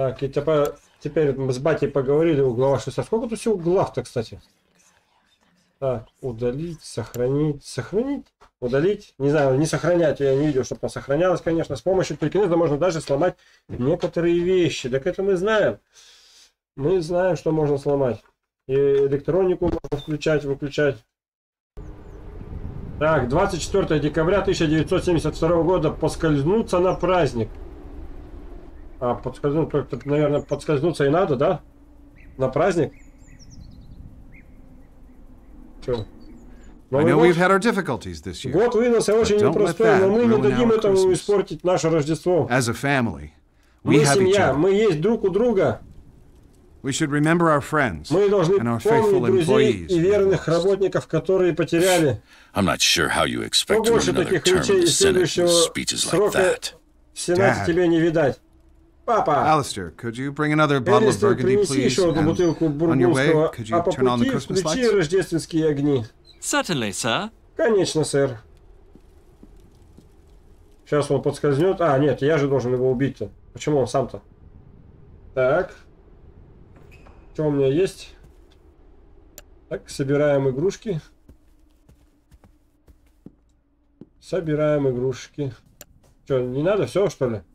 Так, и теперь мы с батей поговорили, углова 60. Сколько тут всего углов-то, кстати? Так, удалить, сохранить, удалить. Не знаю, не сохранять, я не видел, чтобы она сохранялась, конечно. С помощью телекинеза можно даже сломать некоторые вещи. Так это мы знаем. Мы знаем, что можно сломать. И электронику можно включать, выключать. Так, 24 декабря 1972 года. Поскользнуться на праздник. А, подскользнуться, наверное, подскользнуться и надо, да? На праздник? Чё? Год выдался очень непростой, но мы не дадим этому испортить наше Рождество. Мы семья, мы есть друг у друга. Мы должны помнить друзей и верных работников, которые потеряли. Больше таких речей из следующего срока в Сенате тебе не видать. Папа! Алистер, принеси еще одну бутылку бургундского, а по пути включи рождественские огни. Certainly, sir. Конечно, сэр. Сейчас он подскользнет. А, нет, я же должен его убить-то. Почему он сам-то? Так. Что у меня есть? Так, собираем игрушки. Собираем игрушки. Что, не надо все, что ли?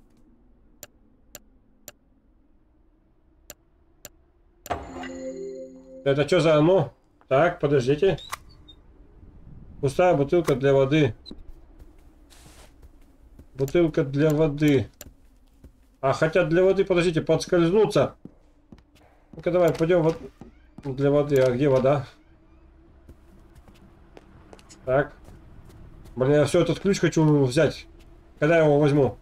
Это что за оно? Так, подождите. Пустая бутылка для воды. Бутылка для воды. А хотят для воды, подождите, подскользнуться. Ну-ка давай, пойдем вот для воды. А где вода? Так. Блин, я все этот ключ хочу взять. Когда я его возьму?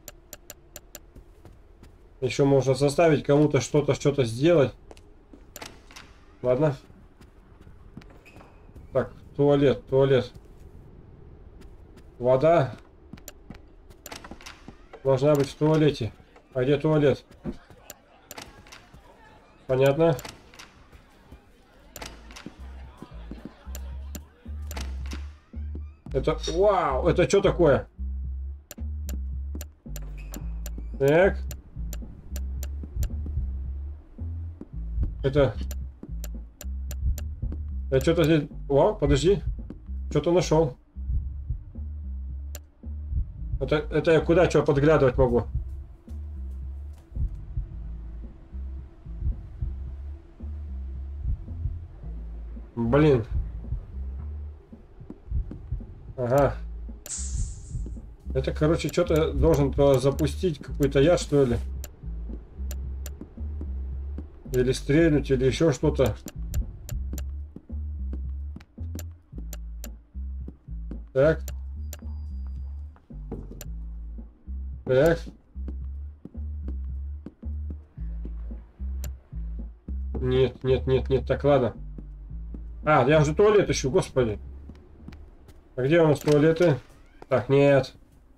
Еще можно заставить кому-то что-то сделать. Ладно. Так, туалет. Вода должна быть в туалете. А где туалет? Понятно. Это... Вау! Это что такое? Так. Это... Я что-то здесь... О, подожди. Что-то нашел. Это я куда что подглядывать могу? Блин. Ага. Это, короче, что-то должен запустить, какой-то яд, что ли. Или стрельнуть, или еще что-то. Так. Так. Нет. Так, ладно. А, я уже туалет ищу, господи. А где у нас туалеты? Так, нет.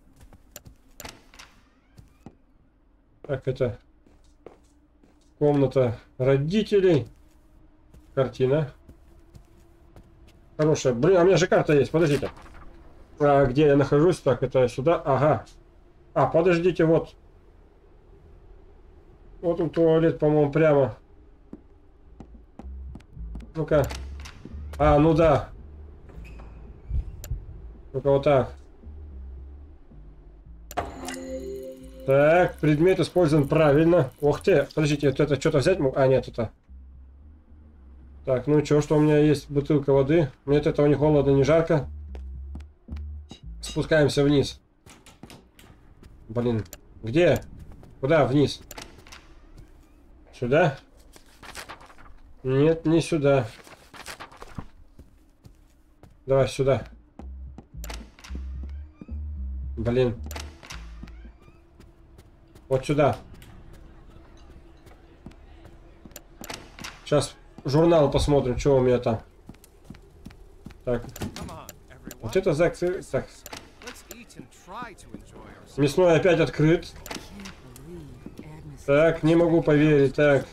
Так, это... Комната родителей. Картина. Хорошая. Блин, а у меня же карта есть, подождите. А где я нахожусь? Так, это сюда. Ага. А, подождите, вот. Вот он туалет, по-моему, прямо. Ну-ка. А, ну да. Ну-ка, вот так. Так, предмет использован правильно. Ух ты, подождите, вот это что-то взять могу? А, нет, это... Так, ну что у меня есть? Бутылка воды. Мне от этого не холодно, не жарко. Спускаемся вниз. Блин, где? Куда вниз? Сюда? Нет, не сюда. Давай сюда. Блин. Вот сюда. Сейчас журнал посмотрим, что у меня там. Так. Вот это закрыт. Так. Мясной опять открыт. Так, не могу поверить. Так.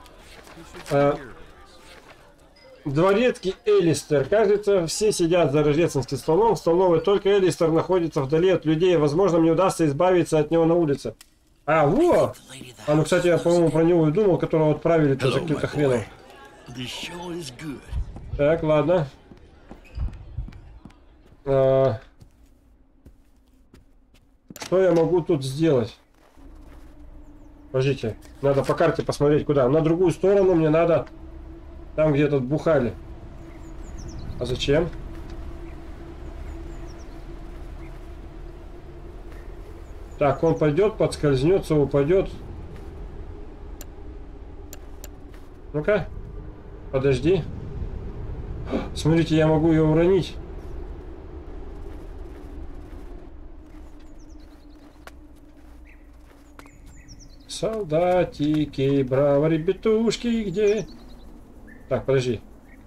Дворецкий Элистер. Кажется, все сидят за рождественским столом. В столовой только Элистер находится вдали от людей. Возможно, мне удастся избавиться от него на улице. А, во! А, ну, кстати, я, по-моему, про него и думал, которого отправили-то за каким-то хреном. Так, ладно. Что я могу тут сделать? Подождите, надо по карте посмотреть, куда. На другую сторону мне надо. Там, где тут бухали. А зачем? Так, он пойдет, подскользнется, упадет. Ну-ка. Подожди. Смотрите, я могу ее уронить. Солдатики, браво, ребятушки, где? Так, подожди.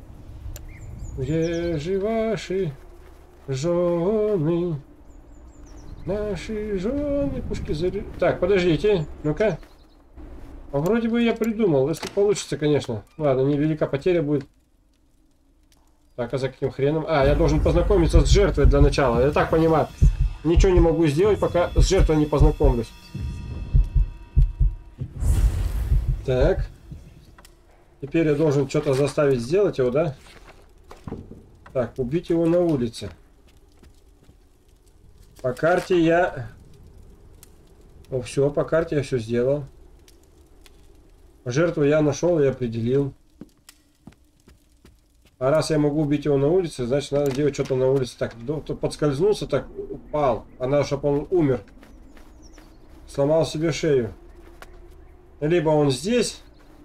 Где же ваши жены? Наши жены, пушки заряжены. Так, подождите. Ну-ка. А вроде бы я придумал, если получится, конечно. Ладно, невелика потеря будет. Так, а за каким хреном? А, я должен познакомиться с жертвой для начала. Я так понимаю. Ничего не могу сделать, пока с жертвой не познакомлюсь. Так. Теперь я должен что-то заставить сделать его, да? Так, убить его на улице. По карте я... О, все, по карте я все сделал. Жертву я нашел и определил. А раз я могу убить его на улице, значит надо делать что-то на улице. Так, подскользнулся, так упал. А надо, чтобы он умер. Сломал себе шею. Либо он здесь.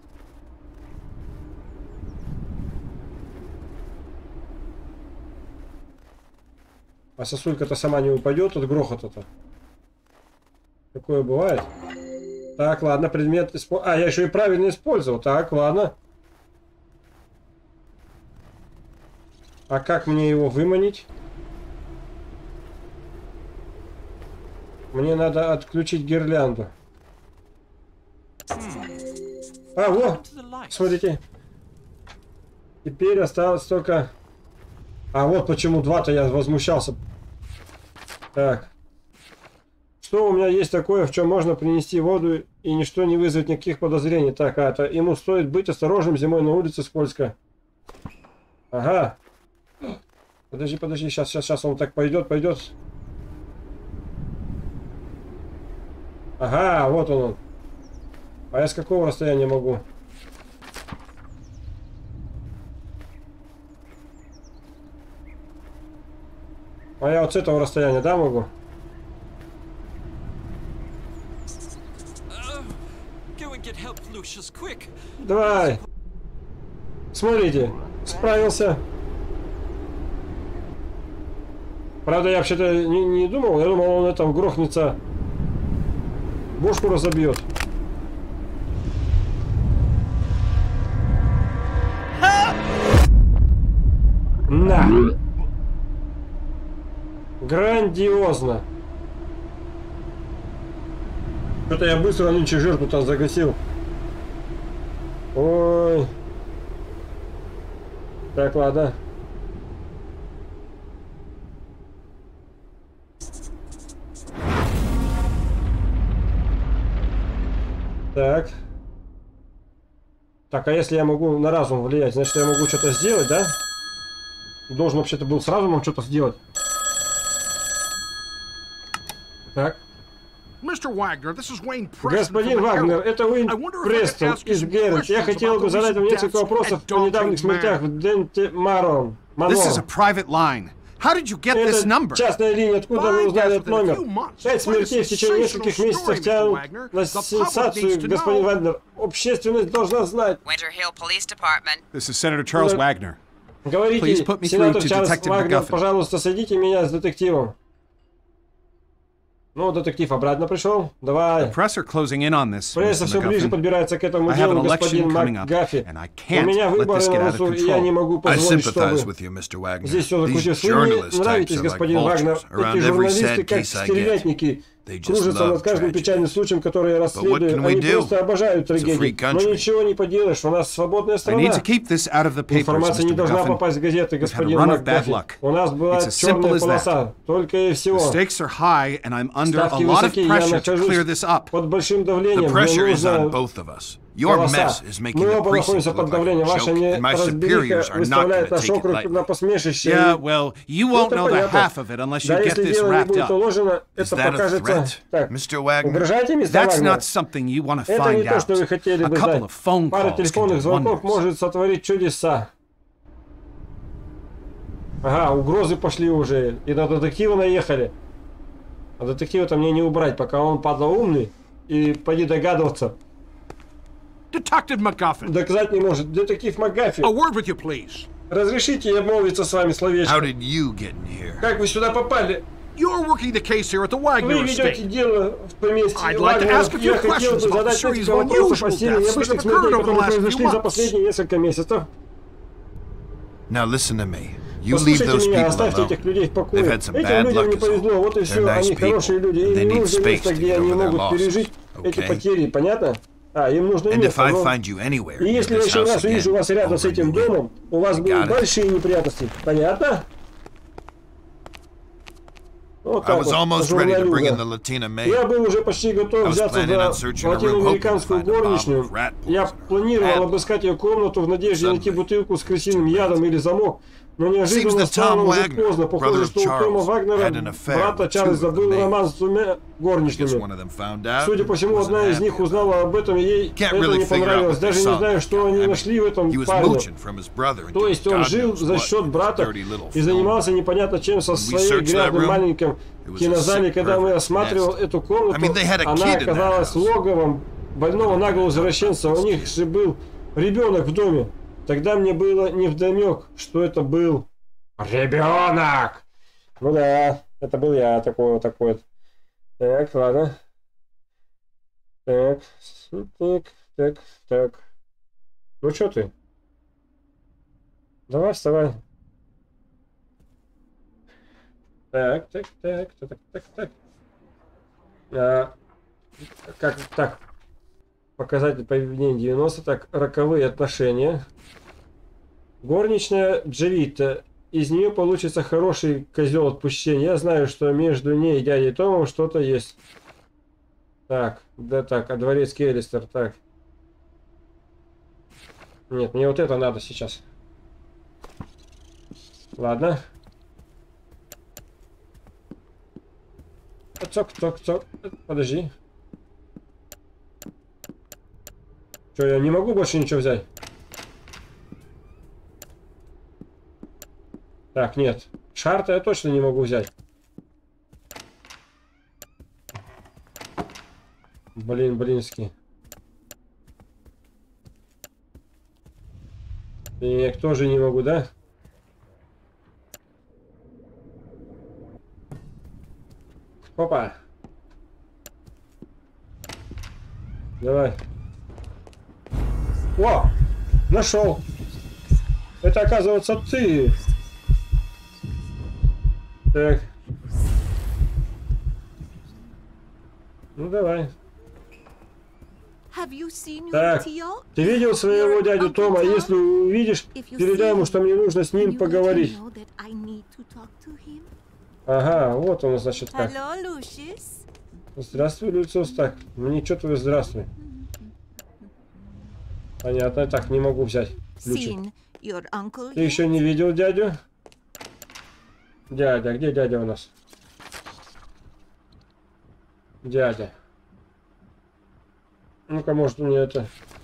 А сосулька-то сама не упадет от грохота-то. Такое бывает. Так, ладно, предмет... А, я еще и правильно использовал. Так, ладно. А как мне его выманить? Мне надо отключить гирлянду. А, вот, смотрите. Теперь осталось только... А вот почему два-то я возмущался. Так. Что у меня есть такое, в чем можно принести воду и ничто не вызовет никаких подозрений? Так, а это ему стоит быть осторожным, зимой на улице скользко. Ага. Подожди, сейчас он так пойдет. Ага, вот он. А я с какого расстояния могу? А я вот с этого расстояния, да, могу? Давай. Смотрите, справился. Правда, я вообще-то не думал. Я думал, он это грохнется. Бошку разобьет. На! Грандиозно! Что-то я быстро нынче жертву там загасил. Ой. Так, ладно. Так. Так, а если я могу на разум влиять, значит я могу что-то сделать, да? Должен вообще-то был с разумом что-то сделать. Так. Господин Вагнер, это Уэйн Престон из Геральт. Я хотел бы задать вам несколько вопросов о недавних смертях в Денте Марон. Это частная линия. Откуда вы узнали этот номер? 5 смертей в течение нескольких месяцев тянут на сенсацию, господин Вагнер. Общественность должна знать. Говорите, сенатор Чарльз Вагнер, пожалуйста, садите меня с детективом. Ну, детектив обратно пришел. Давай. Пресса все ближе подбирается к этому делу, господин МакГаффи. У меня выборы на носу, и я не могу позволить, чтобы здесь все закрутилось. Вы мне нравитесь, господин Вагнер. Эти журналисты как стервятники. кружатся над каждым печальным случаем, который я расследую. Они просто обожают трагедии. Но ничего не поделаешь, у нас свободная страна. Информация не должна попасть в газеты, господин МакГаффи. У нас была черная полоса, только и всего. Ставки высокие, я нахожусь под большим давлением. Мне нужно полоса. Мы оба находимся под давлением. Ваша неразбериха выставляет наш округ на посмешище. Yeah, well, you won't know the half of it unless you get this wrapped up. Is that a threat, Mr. Wagner? That's not something you want to find out. A couple of phone calls can do wonders. Может сотворить чудеса. Ага, угрозы пошли уже. И на детектива наехали. А детектива-то мне не убрать, пока он падла умный. И поди догадываться. Detective McGuffin. Доказать не может. Детектив МакГаффи. A word with you, please. Разрешите обмолвиться с вами словечко. How did you get in here? Как вы сюда попали? You're working the case here at the Wagner Вы ведете estate. дело в поместье I'd like to ask a few Я хотел бы questions about the задать series несколько of вопросов по unusual серии deaths that необычных have смертей, occurred over the которые last few произошли за months. последние несколько месяцев. Now listen to me. You leave Послушайте those меня, people оставьте alone. этих людей в покое. They've had some Этим bad людям luck не is повезло, all. вот и They're все. nice Они хорошие people. люди. They Им need нужно space место, to где get они over their могут loss. пережить эти Okay? потери, понятно? Им нужно And if место. I Но... find you anywhere И near если я this еще house раз увижу again, вас рядом с over этим you get. домом, у вас You будут got it? большие неприятности. Понятно? Вот I так was вот, almost ready to bring in the журналюга. Latina Я maid. был уже почти готов взяться за латиноамериканскую горничную. Я планировал обыскать ее комнату в надежде найти бутылку с крысиным ядом или замок. Но неожиданно стало уже поздно. Похоже, что у Тома Вагнера, брата Чарльза, был роман с двумя горничными. Судя по всему, одна из них узнала об этом, и ей это не понравилось. Даже не знаю, что они нашли в этом парне. То есть он жил за счет брата и занимался непонятно чем со своей грязным маленьким кинозале. Когда мы осматривали эту комнату, она оказалась логовом больного наглого извращенца. У них же был ребенок в доме. Тогда мне было невдомек, что это был ребенок. Ну да, это был я такой вот такой вот. Так, ладно. Так. Ну что ты? Давай, вставай. Так. Как так? Показатель поведения 90. Так, роковые отношения. Горничная Джавита. Из нее получится хороший козел отпущения. Я знаю, что между ней и дядей Томом что-то есть. Так, да так, а дворецкий Элистер, так. Нет, мне вот это надо сейчас. Ладно. Цок. Подожди. Что, я не могу больше ничего взять? Так, нет. Шар-то я точно не могу взять. Блинский. Я тоже не могу, да? Опа. Давай. О! Нашел. Это, оказывается, ты. Так. Ну, давай. Так, ты видел своего дядю Тома? Если увидишь, передай ему, что мне нужно с ним поговорить. Ага, вот он, значит, как. Здравствуй, Люциус. Так, мне что твое здравствуй? Понятно, так, не могу взять ключик. Ты еще не видел дядю? Дядя, где дядя у нас? Дядя. Ну-ка, может, мне это...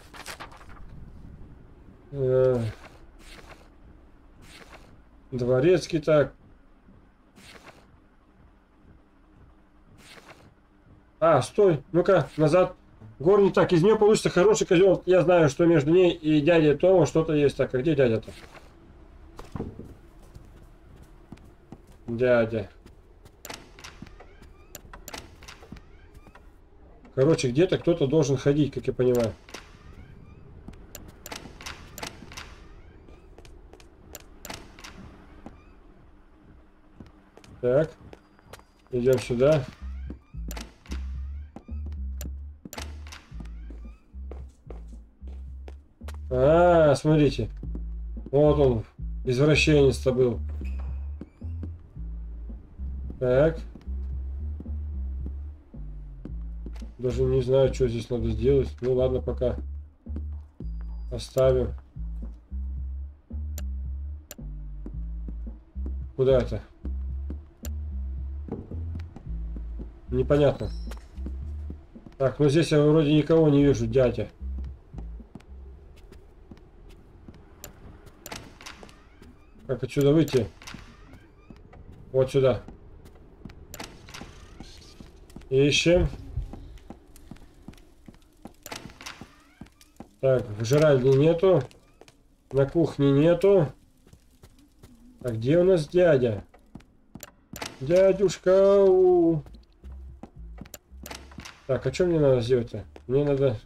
Дворецкий, так. А, стой, ну-ка, назад. Горни, так, из нее получится хороший козел. Я знаю, что между ней и дядей Томом что-то есть. Так, а где дядя-то? Дядя. Короче, где-то кто-то должен ходить, как я понимаю. Так. Идем сюда. А, смотрите. Вот он, извращенец-то был. Так. Даже не знаю, что здесь надо сделать. Ну ладно, пока оставим. Куда это? Непонятно. Так, ну здесь я вроде никого не вижу, дядя. Как отсюда выйти? Вот сюда. Ищем. Так, в жральне нету. На кухне нету. А где у нас дядя? Дядюшка. Так, а что мне надо сделать-то? Мне надо...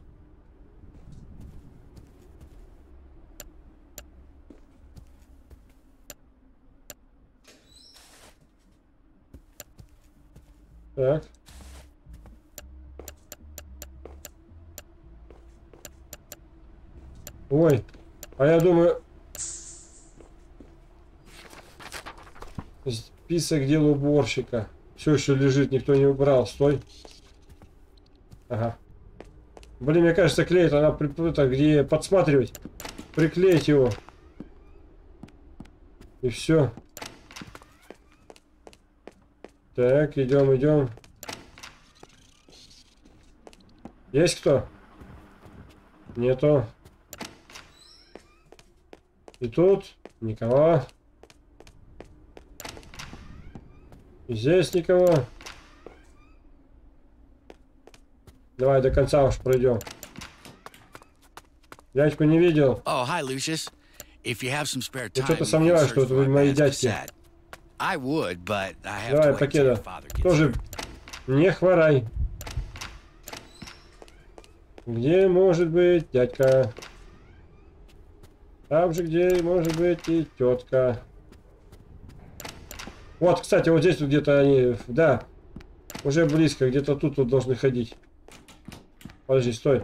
Так. Ой, а я думаю... Список дел уборщика. Все еще лежит, никто не убрал. Стой. Ага. Блин, мне кажется, клеит, она приплыта, где подсматривать. Приклеить его. И все. Так, идем, идем. Есть кто? Нету. И тут никого. И здесь никого. Давай до конца уж пройдем. Дядьку не видел. Я что-то сомневаюсь, что это были мои дядьки. Давай, покеда. Тоже не хворай. Где может быть дядька? Там же, где может быть и тетка. Вот, кстати, вот здесь вот где-то они... Да, уже близко, где-то тут вот должны ходить. Подожди, стой.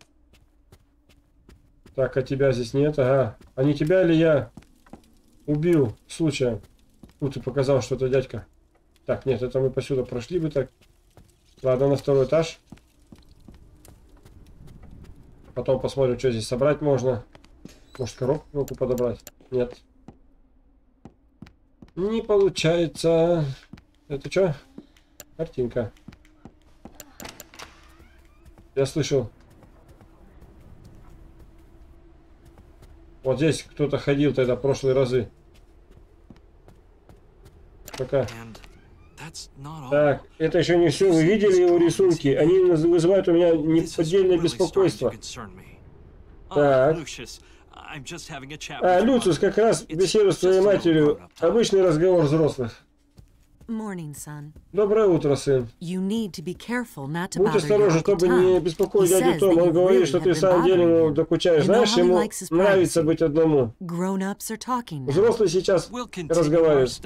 Так, а тебя здесь нет? Ага. А не тебя ли я убил случаем? Тут ты показал, что это дядька. Так, нет, это мы посюда прошли бы так. Ладно, на второй этаж. Потом посмотрим, что здесь собрать можно. Может, коробку подобрать? Нет. Не получается. Это что? Картинка. Я слышал. Вот здесь кто-то ходил тогда в прошлые разы. Пока. Так, это еще не все. Вы видели его рисунки? Они вызывают у меня неподдельное беспокойство. Так. Люциус, как раз беседу с твоей матерью. Обычный разговор взрослых. Доброе утро, сын. Будь осторожен, чтобы не беспокоить дядю Тома. Он говорит, что ты в самом деле ему докучаешь. Знаешь, ему нравится быть одному. Взрослые сейчас разговаривают.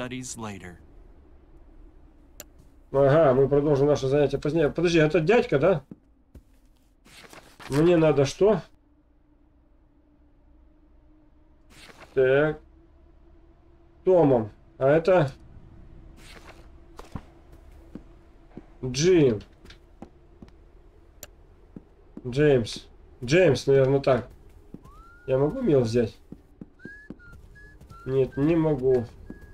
Ага, мы продолжим наше занятие позднее. Подожди, это дядька, да? Мне надо что? Так. Томом. А это... Джим. Джеймс. Джеймс, наверное, так. Я могу мел взять? Нет, не могу.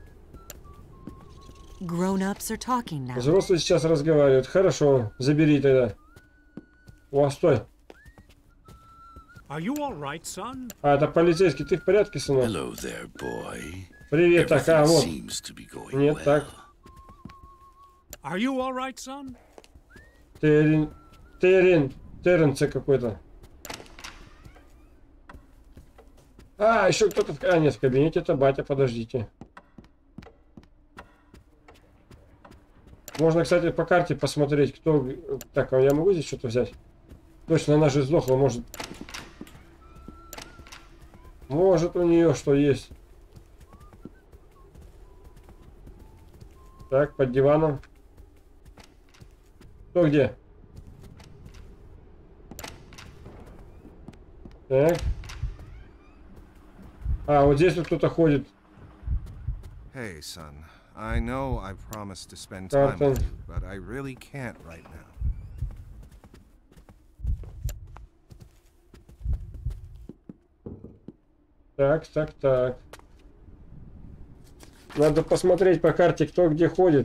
Взрослые сейчас разговаривают. Хорошо, забери тогда. О, стой. А, это полицейский. Ты в порядке, сынок? Привет, так, а вот. Нет, так. Терренце какой-то. А, еще кто-то в... А, нет, в кабинете это батя, подождите. Можно, кстати, по карте посмотреть, кто... Так, а я могу здесь что-то взять? Точно, она же сдохла, может... Может, у нее что есть. Так, под диваном. Кто где? Так. А, вот здесь вот кто-то ходит. Hey, son. I know I promised to spend time with you, but I really can't right now. Так. Надо посмотреть по карте, кто где ходит.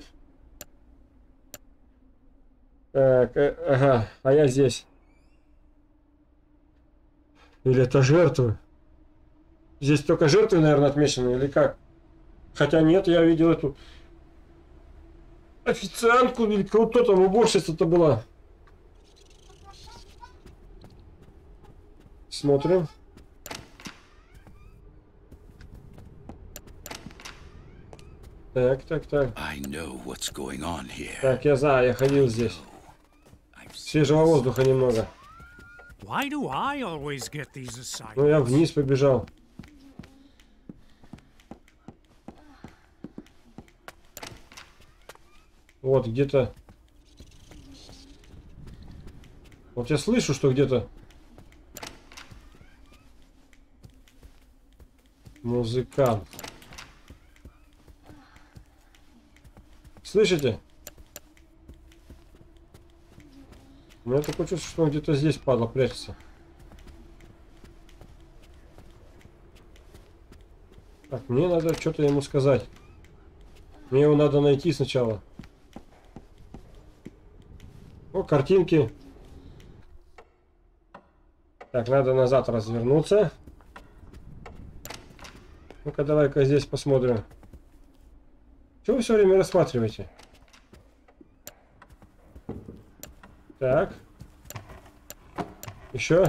Так, ага, а я здесь. Или это жертвы? Здесь только жертвы, наверное, отмечены, или как? Хотя нет, я видел эту официантку, или кто там, уборщица-то была. Смотрим. Так. Так, я знаю, я ходил здесь. Свежего воздуха немного. Ну, я вниз побежал. Вот, где-то... Вот я слышу, что где-то... Музыкант. Слышите? У меня такое чувство, что он где-то здесь, падла, прячется. Так, мне надо что-то ему сказать. Мне его надо найти сначала. О, картинки. Так, надо назад развернуться. Ну-ка, давай-ка здесь посмотрим. Чего вы все время рассматриваете? Так. Еще.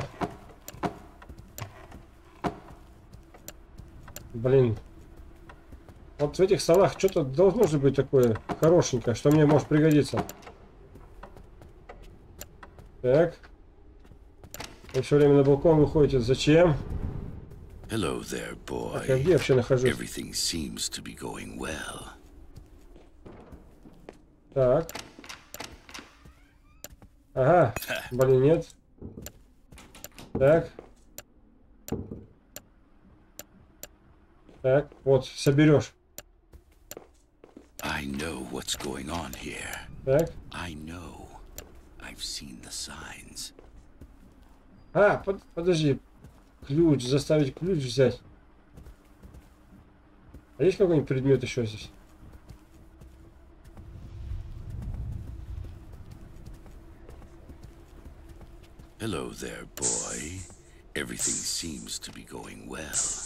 Блин. Вот в этих столах что-то должно же быть такое хорошенькое, что мне может пригодиться. Так. Вы все время на балкон выходите. Зачем? Hello there, boy. Так, я где вообще нахожусь? Everything seems to be going well. Так. Ага. Блин, нет. Так. Так, вот, соберешь. I know what's going on here. Так. I know. I've seen the signs. А, подожди. Ключ, заставить ключ взять. А есть какой-нибудь предмет еще здесь? Hello there, boy. Everything seems to be going well.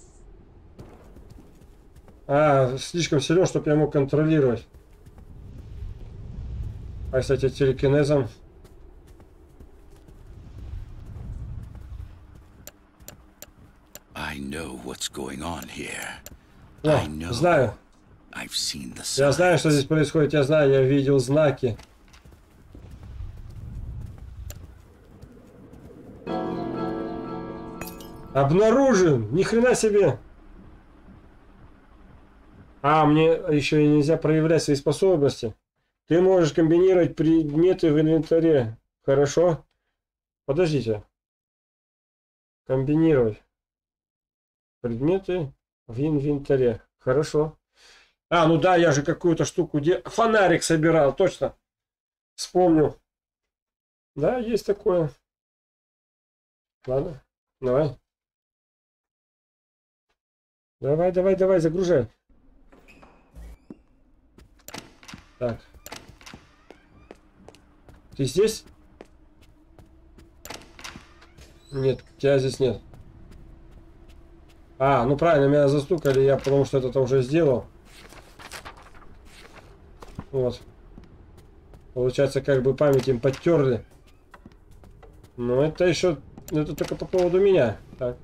А, слишком силен, чтобы я мог контролировать. А, кстати, телекинезом. I know what's going on here. О, знаю. I've seen the signs. Я знаю, что здесь происходит. Я знаю, я видел знаки. Обнаружен! Ни хрена себе! А, мне еще и нельзя проявлять свои способности. Ты можешь комбинировать предметы в инвентаре. Хорошо? Подождите. Комбинировать предметы в инвентаре. Хорошо. А, ну да, я же какую-то штуку... Фонарик собирал, точно. Вспомнил. Да, есть такое. Ладно, давай. Давай, загружай. Так. Ты здесь? Нет, тебя здесь нет. А, ну правильно, меня застукали, я потому что это уже сделал. Вот. Получается, как бы память им подтерли. Но это еще... Это только по поводу меня. Так.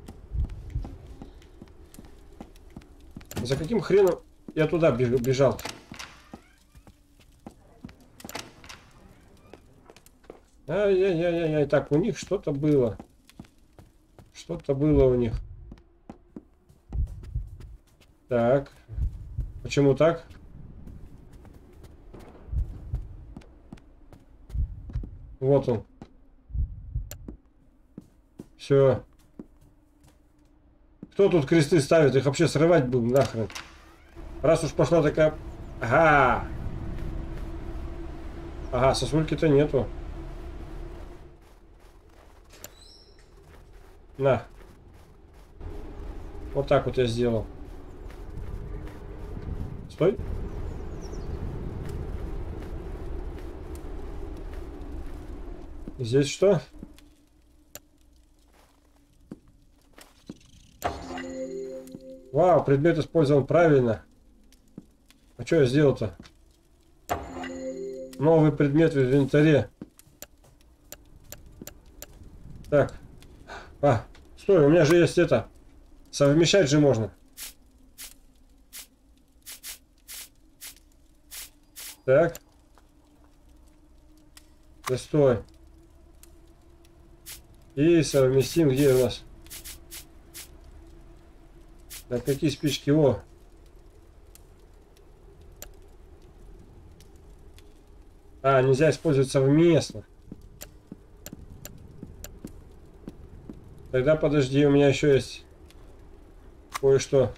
За каким хреном я туда бежал? Ай-яй-яй-яй. Так, у них что-то было. Что-то было у них. Так. Почему так? Вот он. Все. Кто тут кресты ставит? Их вообще срывать будем нахрен. Раз уж пошла такая... Ага. Ага, сосульки-то нету. На. Вот так вот я сделал. Стой. Здесь что? Вау, предмет использован правильно. А что я сделал-то? Новый предмет в инвентаре. Так. А, стой, у меня же есть это. Совмещать же можно. Так. Да стой. И совместим, где у нас? Так, какие спички? О! А, нельзя использовать совместно. Тогда подожди, у меня еще есть кое-что.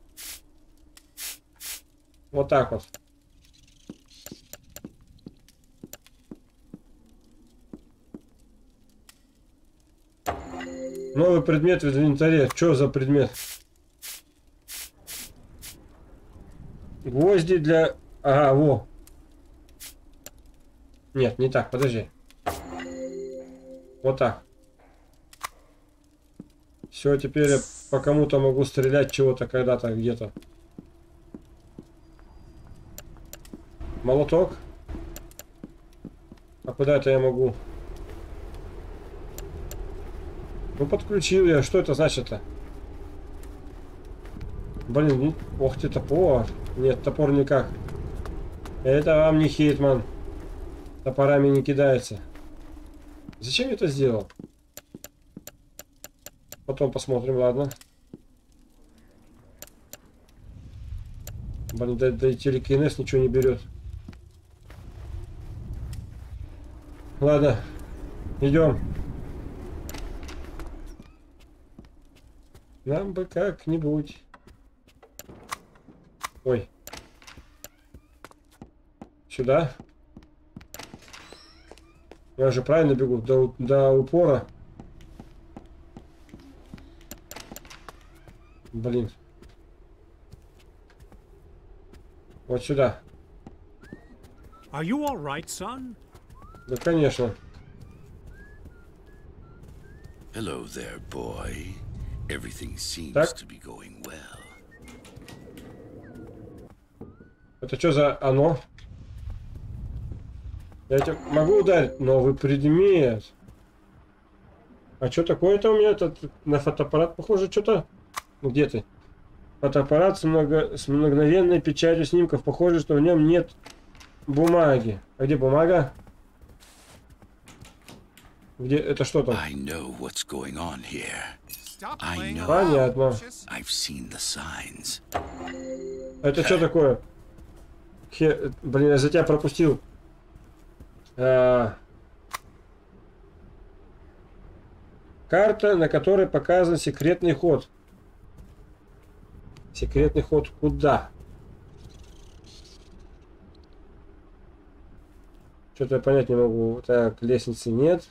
Вот так вот. Новый предмет в инвентаре. Что за предмет? Гвозди для... Ага, во. Нет, не так, подожди. Вот так. Все, теперь я по кому-то могу стрелять чего-то когда-то, где-то. Молоток. А куда это я могу? Ну, подключил я. Что это значит-то? Блин, ох ты, топор. Нет, топор никак. Это вам не Хитман. Топорами не кидается. Зачем я это сделал? Потом посмотрим, ладно. Блин, да и телекинез ничего не берет. Ладно, идем. Нам бы как-нибудь. Ой. Сюда. Я же правильно бегу до упора. Блин. Вот сюда. Are you all right, son? Да, конечно. Hello there, boy. Everything seems to be going well. Это что за оно? Я тебя могу ударить? Новый предмет. А что такое-то у меня? Это на фотоаппарат похоже что-то? Где ты? Фотоаппарат с мгновенной печатью снимков. Похоже, что в нем нет бумаги. А где бумага? Где? Это что там? Понятно. Это что такое? Блин, я за тебя пропустил. Карта, на которой показан секретный ход. Секретный ход куда? Что-то я понять не могу. Так, лестницы нет.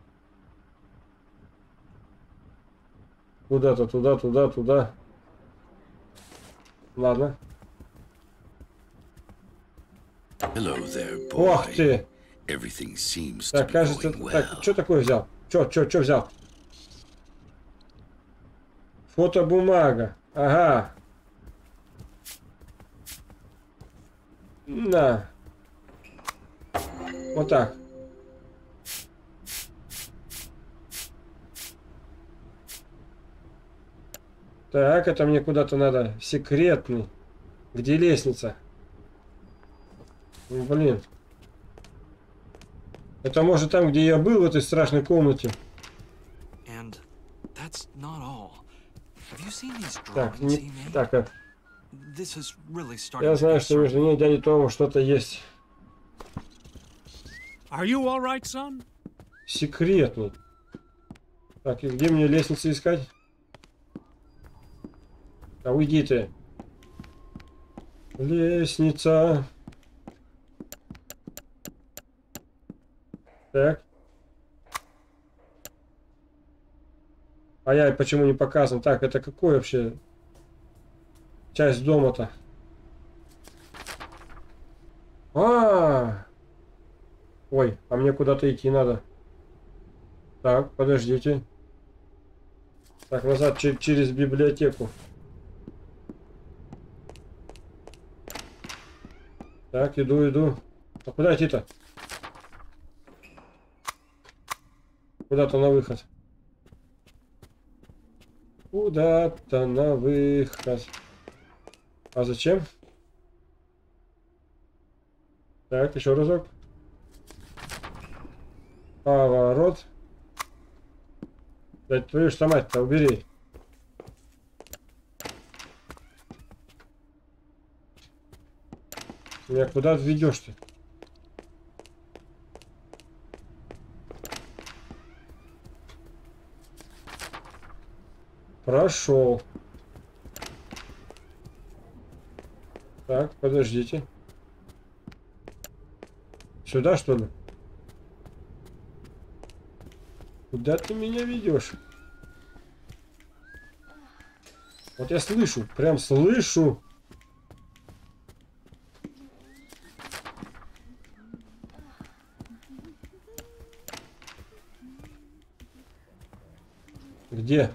Куда-то туда, туда, туда. Ладно. Ох ты! Так, кажется, так, что такое взял? Что взял? Фотобумага. Ага. На. Вот так. Так, это мне куда-то надо. Секретный. Где лестница? Блин. Это может там, где я был, в этой страшной комнате. Так, не... Так, я знаю, что между ней и дядей Томом что-то есть. Секретный. Так, и где мне лестницу искать? А уйди ты. Лестница. Так. А я почему не показан? Так, это какой вообще часть дома-то? Ой, а мне куда-то идти надо. Так, подождите. Так, назад через библиотеку. Так, иду. А куда идти-то? Куда-то на выход. Куда-то на выход. А зачем? Так, еще разок. Поворот. Да твою ж мать-то, убери. Меня куда ведешь ты? Прошел. Так, подождите. Сюда, что ли? Куда ты меня ведешь? Вот я слышу, прям слышу. Где?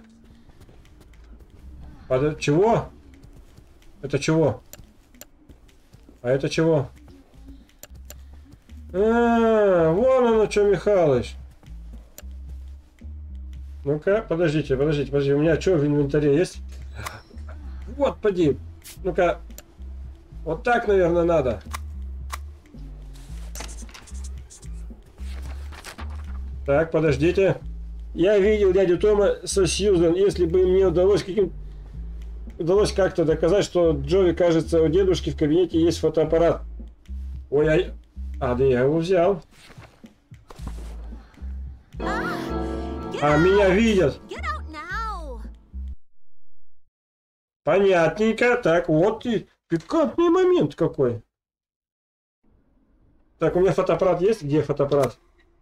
Чего? Это чего? А это чего? Вон оно что, Михалыч. Ну-ка, подождите. У меня что в инвентаре есть? Вот, поди. Ну-ка. Вот так, наверное, надо. Так, подождите. Я видел дядю Тома со Сьюзен. Если бы мне удалось как-то доказать, что Джови, кажется, у дедушки в кабинете есть фотоаппарат. Ой, да я его взял. А меня видят. Понятненько. Так, вот и пикантный момент какой. Так, у меня фотоаппарат есть? Где фотоаппарат?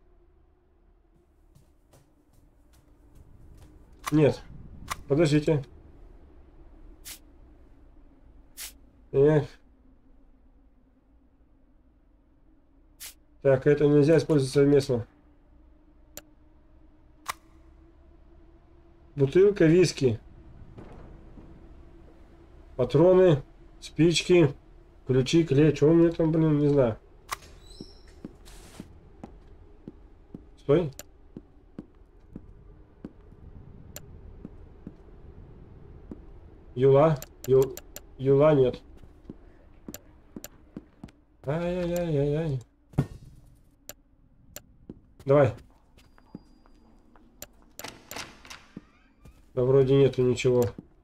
Нет. Подождите. Так, это нельзя использовать совместно. Бутылка виски. Патроны, спички, ключи, клей. Что у меня там, блин, не знаю. Стой. Юла нет. Ай-яй-яй-яй-яй. Давай. Да вроде нету ничего.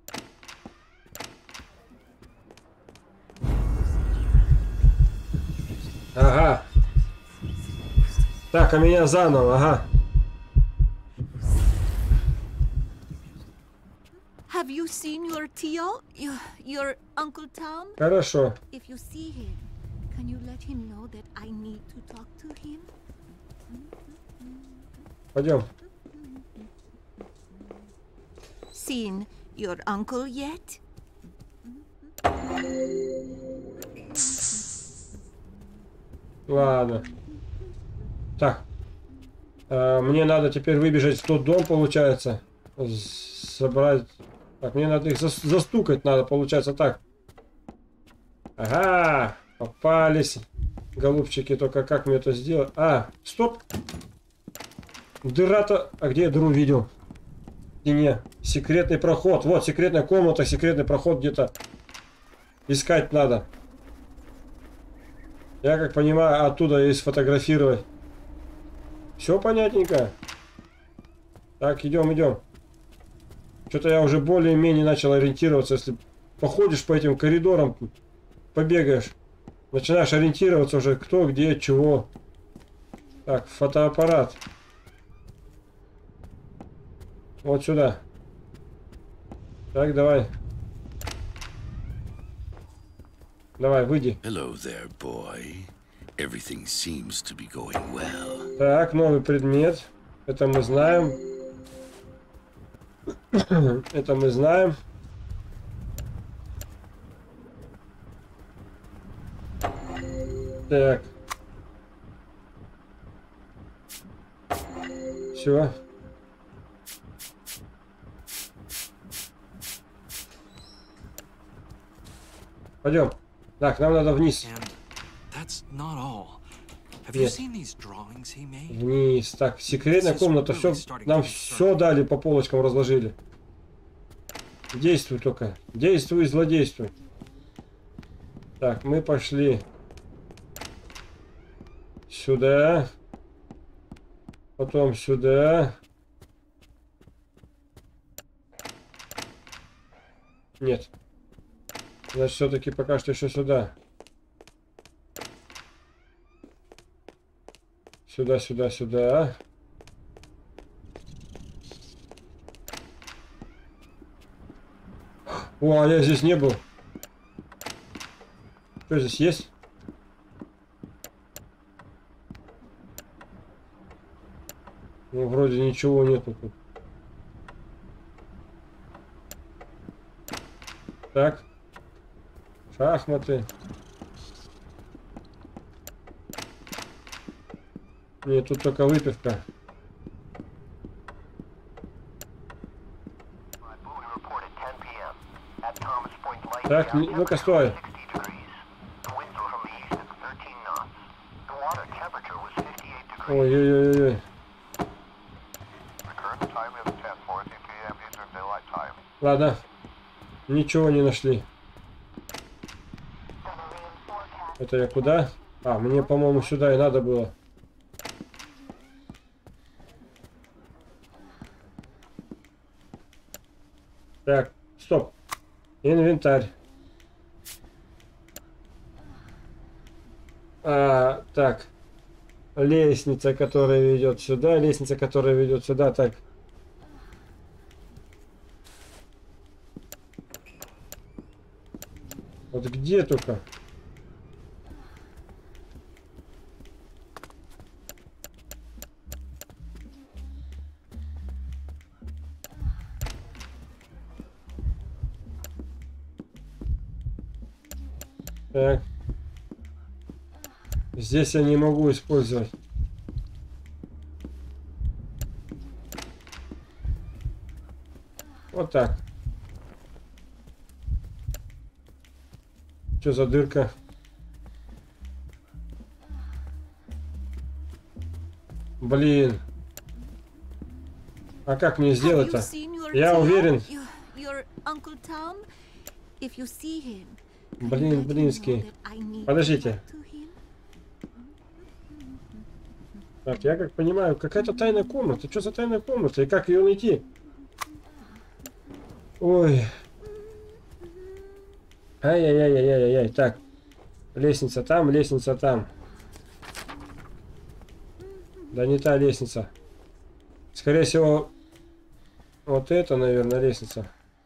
Ага. Так, а меня заново, ага. Have you seen your Tio? Your Uncle Tom? Хорошо. If you see him, can you let him know that I need to talk to him? Пойдем. Seen your uncle yet? Ладно. Так. Мне надо теперь выбежать в тот дом, получается. Собрать. Так, мне надо их застукать, надо, получается, так. Ага, попались. Голубчики, только как мне это сделать? Стоп. Дыра-то... А где я дыру видел? И не, секретный проход. Вот, секретная комната, секретный проход где-то искать надо. Я как понимаю, оттуда и сфотографировать. Все понятненько. Так, идем. Что-то я уже более-менее начал ориентироваться. Если походишь по этим коридорам, побегаешь, начинаешь ориентироваться уже кто, где, чего. Так, фотоаппарат. Вот сюда. Так, давай. Давай, выйди. Hello there, boy. Everything seems to be going well. Так, новый предмет. Это мы знаем. Это мы знаем. Так. Все. Пойдем. Так, нам надо вниз. Нет. Вниз. Так, секретная комната. Все, нам все дали, по полочкам разложили. Действуй только. Действуй, злодействуй. Так, мы пошли сюда. Потом сюда. Нет. Значит, все-таки пока что еще сюда. Сюда, сюда, сюда. О, а я здесь не был. Что здесь есть? Ну, вроде ничего нету тут. Так. Шахматы. Нет, тут только выпивка. Так, ну-ка, стой. Ой-ой-ой-ой. Ладно. Ничего не нашли. Это я куда? А, мне, по-моему, сюда и надо было. Так, стоп. Инвентарь. Так. Лестница, которая ведет сюда. Лестница, которая ведет сюда. Так. Вот где только? Так. Здесь я не могу использовать. Вот так. Что за дырка? Блин. А как мне сделать-то? Я уверен. Блин, блинский. Подождите. Так, я как понимаю, какая-то тайная комната. Что за тайная комната? И как ее найти? Ой. Ай-яй-яй-яй-яй-яй. Так. Лестница там, лестница там. Да не та лестница. Скорее всего, вот это, наверное, лестница.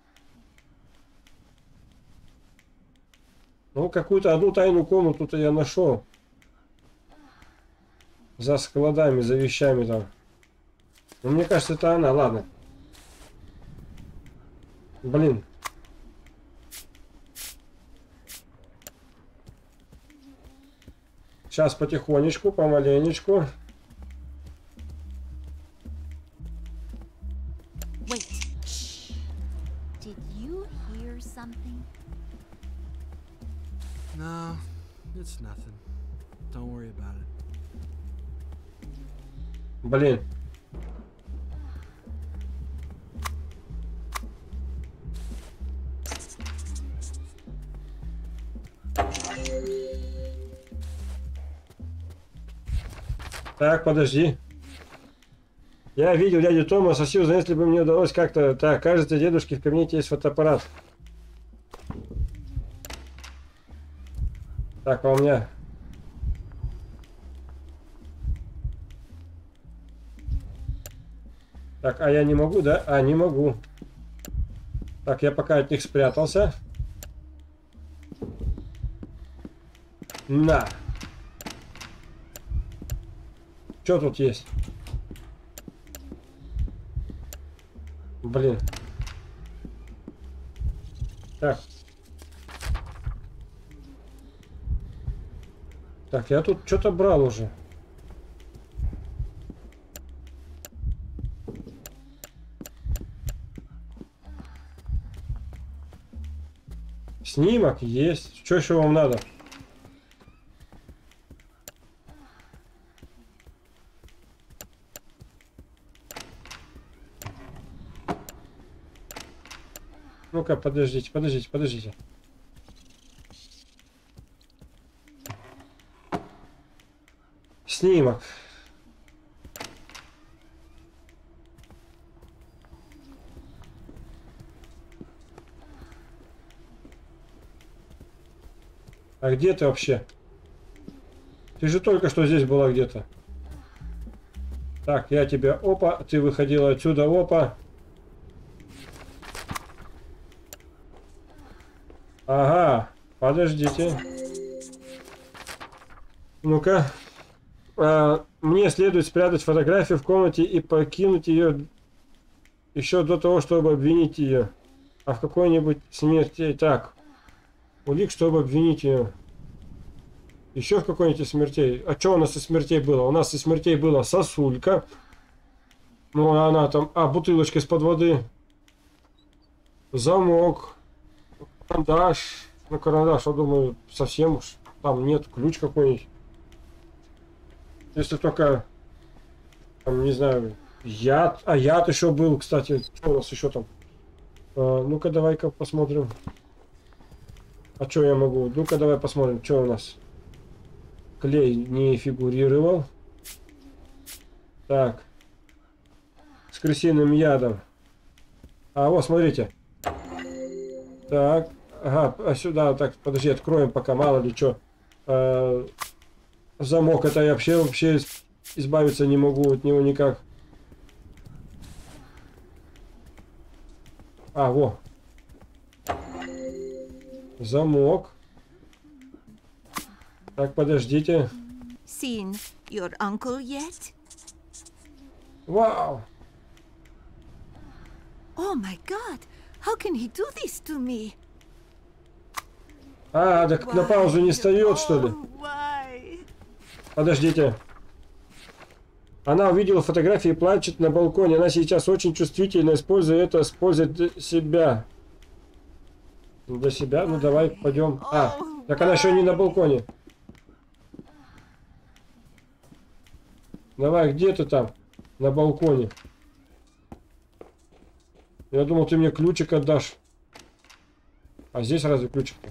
Ну, какую-то одну тайную комнату-то я нашел. За складами, за вещами там. Но мне кажется, это она. Ладно. Блин. Сейчас потихонечку, помаленечку. No, it's nothing. Don't worry about it. Блин. Так, подожди. Я видел дядю Тома со Сьюзан, если бы мне удалось как-то... Так, кажется, дедушке в кабинете есть фотоаппарат. Так, а у меня... Так, а я не могу, да? А, не могу. Так, я пока от них спрятался. На. Что тут есть? Блин. Так. Так, я тут что-то брал уже. Снимок есть. Что еще вам надо? Ну-ка, подождите, подождите, подождите. Снимок. А где ты вообще? Ты же только что здесь была где-то. Так, я тебя... Опа, ты выходила отсюда, опа. Ага, подождите. Ну-ка. Мне следует спрятать фотографию в комнате и покинуть ее еще до того, чтобы обвинить ее. А в какой-нибудь смерти... Так. Улик, чтобы обвинить ее. Еще в какой-нибудь смертей. А что у нас из смертей было? У нас из смертей была сосулька. Ну, она там... А, бутылочка из-под воды. Замок. Карандаш. Ну, карандаш, я думаю, совсем уж. Там нет. Ключ какой-нибудь. Если только... Там, не знаю... Яд. А, яд еще был, кстати. Что у нас еще там? Ну-ка, давай-ка посмотрим. А что я могу? Ну-ка, давай посмотрим, что у нас. Клей не фигурировал. Так. С крысиным ядом. А, вот, смотрите. Так. Ага, а сюда, так, подожди, откроем пока, мало ли что. Замок, это я вообще избавиться не могу от него никак. А, во. Замок. Так, подождите. Seen your uncle yet? Вау! Oh my God! How can he do this to me? А, так на паузу не встает, что ли? Подождите. Она увидела фотографии и плачет на балконе. Она сейчас очень чувствительна, используя это, использует для себя. Для себя? Ну давай, пойдем. А, так она еще не на балконе. Давай, где ты там? На балконе. Я думал, ты мне ключик отдашь. А здесь разве ключик-то?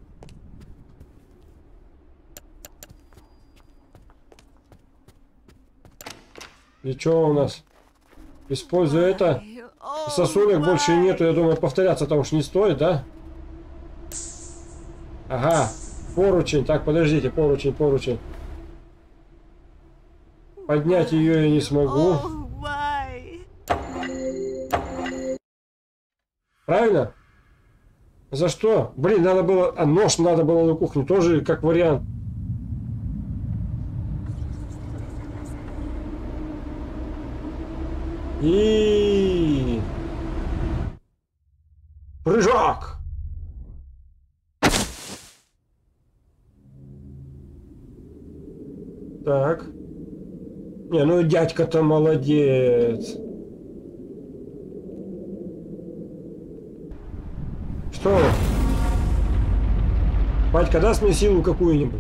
И что у нас? Используя это. Сосулек больше нету. Я думаю, повторяться-то уж не стоит, да? Ага. Поручень. Так, подождите. Поручень, поручень. Поднять ее я не смогу. Правильно? За что? Блин, надо было... А нож надо было на кухню. Тоже как вариант. И... Прыжок! Так. Не, ну дядька-то молодец. Что? Батька, даст мне силу какую-нибудь?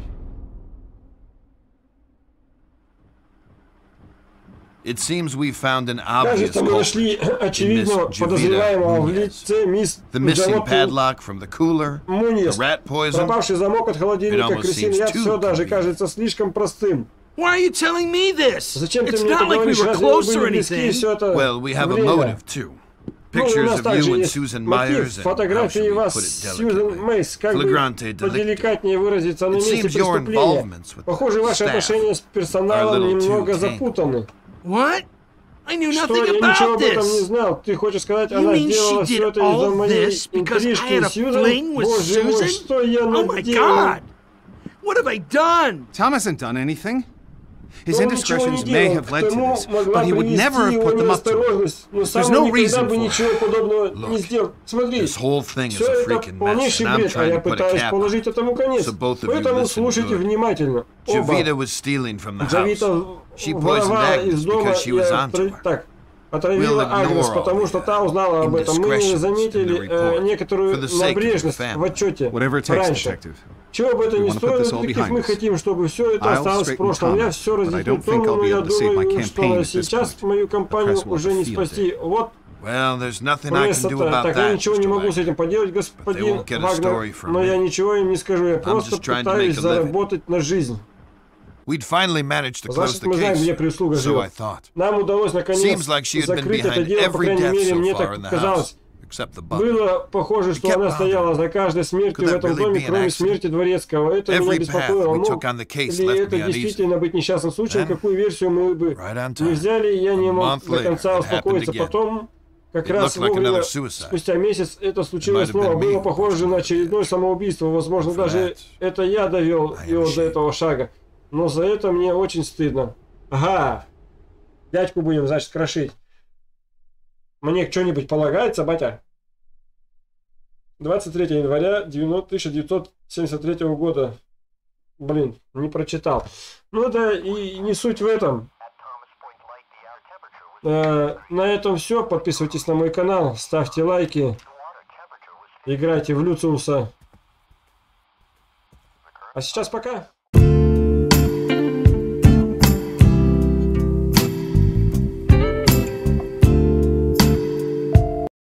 It seems we found an obvious Кажется, мы нашли очевидного подозреваемого в лице мисс Муньес. Пропавший замок от холодильника, крысиный яд, все даже кажется слишком простым. Зачем ты мне это говоришь? Разве мы были близки все это время? Ну, у нас также есть мотив фотографии вас с Сьюзен Мейс, как бы поделикатнее выразиться, на месте преступления. Похоже, ваши отношения с персоналом немного запутаны. What? I knew Что? nothing Я about ничего об этом this. не знал. Ты хочешь сказать, она сделала все это из-за моей интрижки с Сьюзен? Боже мой, что я наделал? What have I done? Tom hasn't done anything. His indiscretions may have led to this, but he would never have put them up to it. There's no reason for it. This whole thing is a freaking mess, and I'm trying to put a cap on it. So both of you listen good. Jovita was stealing from the house. She poisoned Agnes because she was onto her. Отравила Агнес, потому что та узнала об этом. Мы не заметили некоторую небрежность в отчете раньше. Чего бы это ни стоило, детектив, мы хотим, чтобы все это осталось в прошлом. Я все разъясню Тому, но я думаю, что сейчас мою компанию уже не спасти. Вот. Так я ничего не могу с этим поделать, господин Вагнер, но я ничего им не скажу. Я просто пытаюсь заработать на жизнь. Значит, мы знаем, где прислуга живет. Нам удалось наконец закрыть это дело, по крайней мере, мне так казалось. Было похоже, что она стояла за каждой смертью в этом доме, кроме смерти Дворецкого. Это меня беспокоило. Мог ли это действительно быть несчастным случаем? Какую версию мы бы не взяли, я не мог до конца успокоиться. Потом, как раз вовремя, спустя месяц, это случилось снова. Было похоже на очередное самоубийство. Возможно, даже это я довел его до этого шага. Но за это мне очень стыдно. Ага. Дядьку будем, значит, крошить. Мне что-нибудь полагается, батя? 23 января 1973 года. Блин, не прочитал. Ну да, и не суть в этом. На этом все. Подписывайтесь на мой канал, ставьте лайки. Играйте в Люциуса. А сейчас пока.